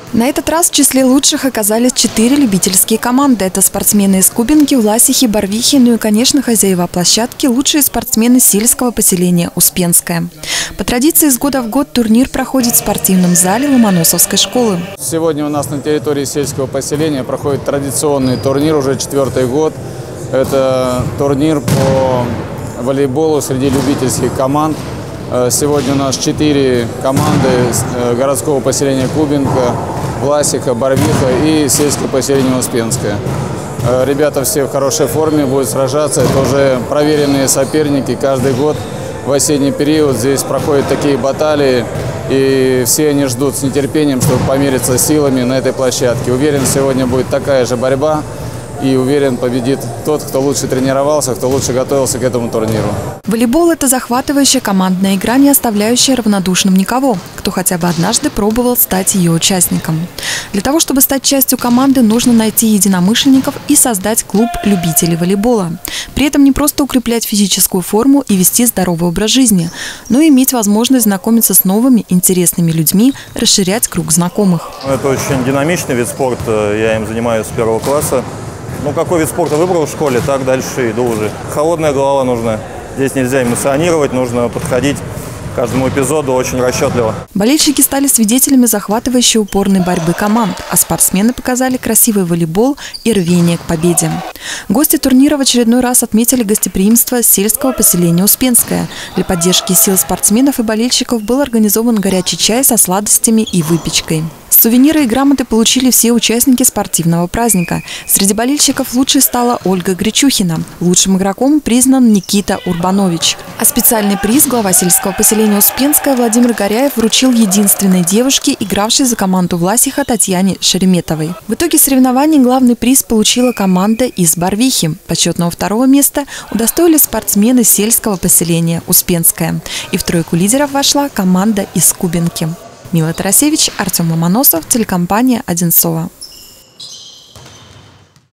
На этот раз в числе лучших оказались 4 любительские команды. Это спортсмены из Кубинки, Власихи, Барвихи, ну и, конечно, хозяева площадки – лучшие спортсмены сельского поселения Успенское. По традиции, из года в год турнир проходит в спортивном зале Ломоносовской школы. Сегодня у нас на территории сельского поселения проходит традиционный турнир, уже 4-й год. Это турнир по волейболу среди любительских команд. Сегодня у нас 4 команды городского поселения Кубинка, Власиха, Барвиха и сельское поселение Успенское. Ребята все в хорошей форме, будут сражаться. Это уже проверенные соперники. Каждый год в осенний период здесь проходят такие баталии. И все они ждут с нетерпением, чтобы помериться силами на этой площадке. Уверен, сегодня будет такая же борьба. И уверен, победит тот, кто лучше тренировался, кто лучше готовился к этому турниру. Волейбол – это захватывающая командная игра, не оставляющая равнодушным никого, кто хотя бы однажды пробовал стать ее участником. Для того, чтобы стать частью команды, нужно найти единомышленников и создать клуб любителей волейбола. При этом не просто укреплять физическую форму и вести здоровый образ жизни, но и иметь возможность знакомиться с новыми интересными людьми, расширять круг знакомых. Это очень динамичный вид спорта, я им занимаюсь с 1 класса. Ну, какой вид спорта выбрал в школе, так дальше иду уже. Холодная голова нужна. Здесь нельзя эмоционировать, нужно подходить к каждому эпизоду очень расчетливо. Болельщики стали свидетелями захватывающей упорной борьбы команд, а спортсмены показали красивый волейбол и рвение к победе. Гости турнира в очередной раз отметили гостеприимство сельского поселения Успенское. Для поддержки сил спортсменов и болельщиков был организован горячий чай со сладостями и выпечкой. Сувениры и грамоты получили все участники спортивного праздника. Среди болельщиков лучшей стала Ольга Гречухина. Лучшим игроком признан Никита Урбанович. А специальный приз глава сельского поселения Успенское Владимир Горяев вручил единственной девушке, игравшей за команду Власиха, Татьяне Шереметовой. В итоге соревнований главный приз получила команда из Барвихи. Почетного 2-го места удостоились спортсмены сельского поселения Успенское. И в тройку лидеров вошла команда из Кубинки. Мила Тарасевич, Артем Ломоносов, телекомпания «Одинцово».